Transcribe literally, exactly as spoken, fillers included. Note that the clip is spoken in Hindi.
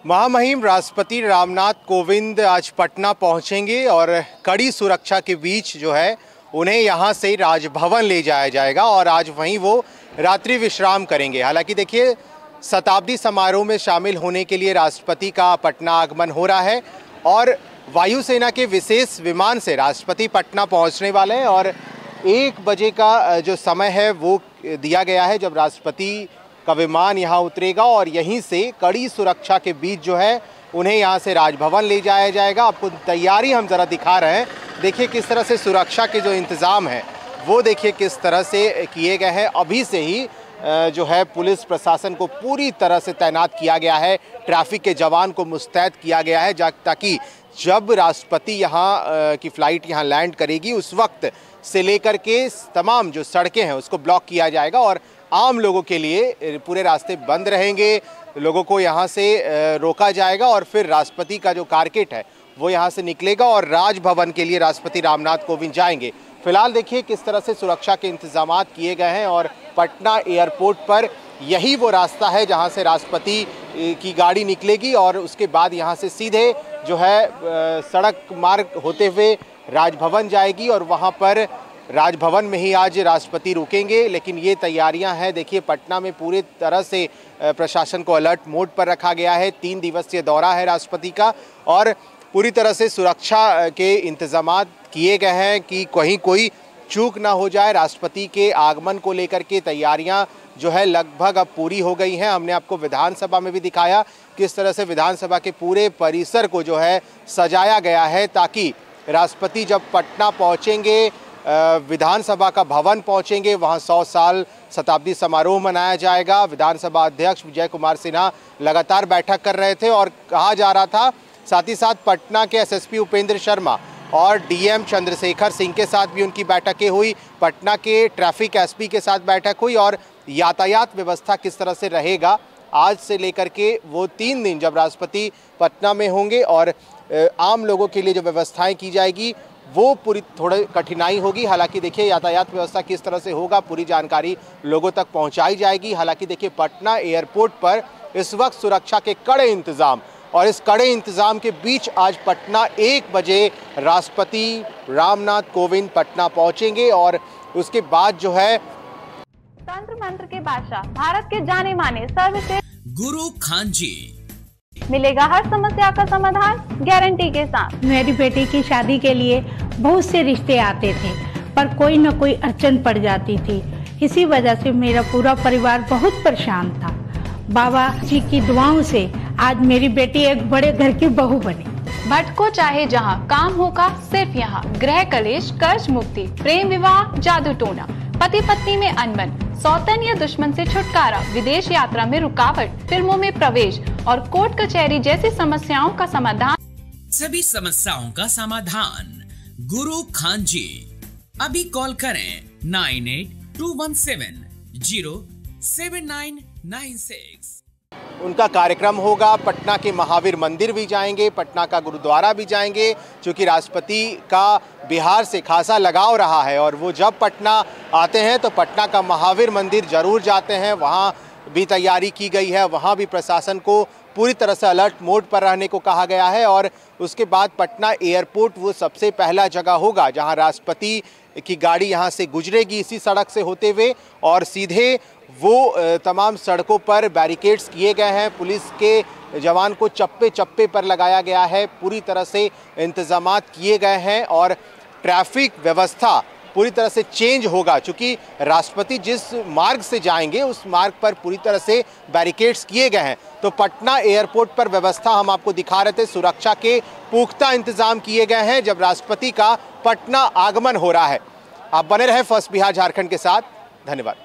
महामहिम राष्ट्रपति रामनाथ कोविंद आज पटना पहुंचेंगे और कड़ी सुरक्षा के बीच जो है उन्हें यहां से राजभवन ले जाया जाएगा और आज वहीं वो रात्रि विश्राम करेंगे। हालांकि देखिए, शताब्दी समारोह में शामिल होने के लिए राष्ट्रपति का पटना आगमन हो रहा है और वायुसेना के विशेष विमान से राष्ट्रपति पटना पहुंचने वाले हैं और एक बजे का जो समय है वो दिया गया है जब राष्ट्रपति का विमान यहाँ उतरेगा और यहीं से कड़ी सुरक्षा के बीच जो है उन्हें यहाँ से राजभवन ले जाया जाएगा। आपको तैयारी हम ज़रा दिखा रहे हैं, देखिए किस तरह से सुरक्षा के जो इंतज़ाम है वो देखिए किस तरह से किए गए हैं। अभी से ही जो है पुलिस प्रशासन को पूरी तरह से तैनात किया गया है, ट्रैफिक के जवान को मुस्तैद किया गया है ताकि जब राष्ट्रपति यहाँ की फ़्लाइट यहाँ लैंड करेगी उस वक्त से लेकर के तमाम जो सड़कें हैं उसको ब्लॉक किया जाएगा और आम लोगों के लिए पूरे रास्ते बंद रहेंगे। लोगों को यहाँ से रोका जाएगा और फिर राष्ट्रपति का जो कारकेट है वो यहाँ से निकलेगा और राजभवन के लिए राष्ट्रपति रामनाथ कोविंद जाएंगे। फिलहाल देखिए किस तरह से सुरक्षा के इंतजाम किए गए हैं और पटना एयरपोर्ट पर यही वो रास्ता है जहाँ से राष्ट्रपति की गाड़ी निकलेगी और उसके बाद यहाँ से सीधे जो है सड़क मार्ग होते हुए राजभवन जाएगी और वहाँ पर राजभवन में ही आज राष्ट्रपति रुकेंगे। लेकिन ये तैयारियां हैं, देखिए पटना में पूरे तरह से प्रशासन को अलर्ट मोड पर रखा गया है। तीन दिवसीय दौरा है राष्ट्रपति का और पूरी तरह से सुरक्षा के इंतजाम किए गए हैं कि कहीं कोई चूक ना हो जाए। राष्ट्रपति के आगमन को लेकर के तैयारियां जो है लगभग अब पूरी हो गई हैं। हमने आपको विधानसभा में भी दिखाया किस तरह से विधानसभा के पूरे परिसर को जो है सजाया गया है ताकि राष्ट्रपति जब पटना पहुँचेंगे, विधानसभा का भवन पहुंचेंगे, वहां सौ साल शताब्दी समारोह मनाया जाएगा। विधानसभा अध्यक्ष विजय कुमार सिन्हा लगातार बैठक कर रहे थे और कहा जा रहा था, साथ ही साथ पटना के एसएसपी उपेंद्र शर्मा और डीएम चंद्रशेखर सिंह के साथ भी उनकी बैठकें हुई। पटना के ट्रैफिक एसपी के साथ बैठक हुई और यातायात व्यवस्था किस तरह से रहेगा आज से लेकर के वो तीन दिन जब राष्ट्रपति पटना में होंगे और आम लोगों के लिए जो व्यवस्थाएं की जाएगी वो पूरी थोड़ी कठिनाई होगी। हालांकि देखिए यातायात व्यवस्था किस तरह से होगा पूरी जानकारी लोगों तक पहुंचाई जाएगी। हालांकि देखिए पटना एयरपोर्ट पर इस वक्त सुरक्षा के कड़े इंतजाम और इस कड़े इंतजाम के बीच आज पटना एक बजे राष्ट्रपति रामनाथ कोविंद पटना पहुंचेंगे और उसके बाद जो है तंत्र मंत्र के बादशाह भारत के जाने माने सर्वश्रेष्ठ गुरु खान जी मिलेगा हर समस्या का समाधान गारंटी के साथ। मेरी बेटी की शादी के लिए बहुत से रिश्ते आते थे पर कोई न कोई अड़चन पड़ जाती थी। इसी वजह से मेरा पूरा परिवार बहुत परेशान था। बाबा जी की दुआओं से आज मेरी बेटी एक बड़े घर की बहू बनी। भटको चाहे जहां, काम होगा सिर्फ यहाँ। गृह कलेश, कर्ज मुक्ति, प्रेम विवाह, जादू टोना, पति पत्नी में अनबन, सौतन या दुश्मन से छुटकारा, विदेश यात्रा में रुकावट, फिल्मों में प्रवेश और कोर्ट कचहरी जैसी समस्याओं का समाधान। सभी समस्याओं का समाधान गुरु खान जी। अभी कॉल करें nine eight two one seven zero seven nine nine six. उनका कार्यक्रम होगा, पटना के महावीर मंदिर भी जाएंगे, पटना का गुरुद्वारा भी जाएंगे, क्योंकि राष्ट्रपति का बिहार से खासा लगाव रहा है और वो जब पटना आते हैं तो पटना का महावीर मंदिर जरूर जाते हैं। वहाँ भी तैयारी की गई है, वहाँ भी प्रशासन को पूरी तरह से अलर्ट मोड पर रहने को कहा गया है और उसके बाद पटना एयरपोर्ट वो सबसे पहला जगह होगा जहाँ राष्ट्रपति की गाड़ी यहाँ से गुजरेगी इसी सड़क से होते हुए और सीधे वो तमाम सड़कों पर बैरिकेड्स किए गए हैं। पुलिस के जवान को चप्पे चप्पे पर लगाया गया है, पूरी तरह से इंतजाम किए गए हैं और ट्रैफिक व्यवस्था पूरी तरह से चेंज होगा क्योंकि राष्ट्रपति जिस मार्ग से जाएंगे उस मार्ग पर पूरी तरह से बैरिकेड्स किए गए हैं। तो पटना एयरपोर्ट पर व्यवस्था हम आपको दिखा रहे थे, सुरक्षा के पुख्ता इंतजाम किए गए हैं जब राष्ट्रपति का पटना आगमन हो रहा है। आप बने रहे फर्स्ट बिहार झारखंड के साथ। धन्यवाद।